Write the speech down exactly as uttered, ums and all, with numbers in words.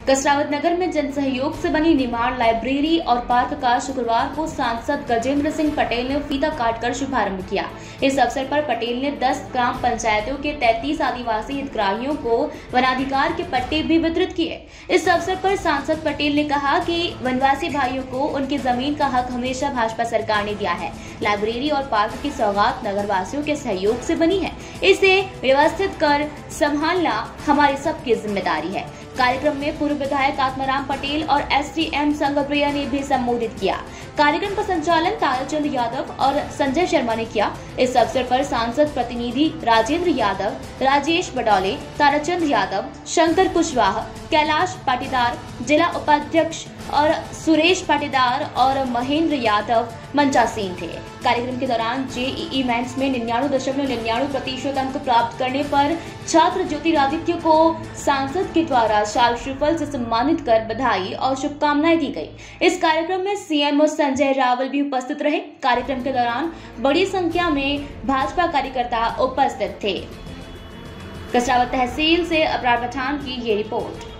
कसरावत नगर में जन सहयोग से बनी निर्माण लाइब्रेरी और पार्क का शुक्रवार को सांसद गजेंद्र सिंह पटेल ने फीता काटकर शुभारंभ किया। इस अवसर पर पटेल ने दस ग्राम पंचायतों के तैंतीस आदिवासी हितग्राहियों को वनाधिकार के पट्टे भी वितरित किए। इस अवसर पर सांसद पटेल ने कहा कि वनवासी भाइयों को उनकी जमीन का हक हमेशा भाजपा सरकार ने दिया है। लाइब्रेरी और पार्क की सौगात नगरवासियों के सहयोग से बनी है। इसे व्यवस्थित कर संभालना हमारी सबकी जिम्मेदारी है। कार्यक्रम में पूर्व विधायक आत्माराम पटेल और एसडीएम संघप्रिया ने भी संबोधित किया। कार्यक्रम का संचालन ताराचंद यादव और संजय शर्मा ने किया। इस अवसर पर सांसद प्रतिनिधि राजेंद्र यादव, राजेश बडौले, ताराचंद यादव, शंकर कुशवाहा, कैलाश पाटीदार, जिला उपाध्यक्ष और सुरेश पाटीदार और महेंद्र यादव मंचासीन थे। कार्यक्रम के दौरान जेईई मेंस में निन्यानवे दशमलव निन्यानवे प्रतिशत अंक प्राप्त करने पर छात्र ज्योतिरादित्य को सांसद के द्वारा शाल श्रीफल से सम्मानित कर बधाई और शुभकामनाएं दी गई। इस कार्यक्रम में सीएम संजय रावल भी उपस्थित रहे। कार्यक्रम के दौरान बड़ी संख्या में भाजपा कार्यकर्ता उपस्थित थे। कसरावत तहसील से अबरार पठान की ये रिपोर्ट।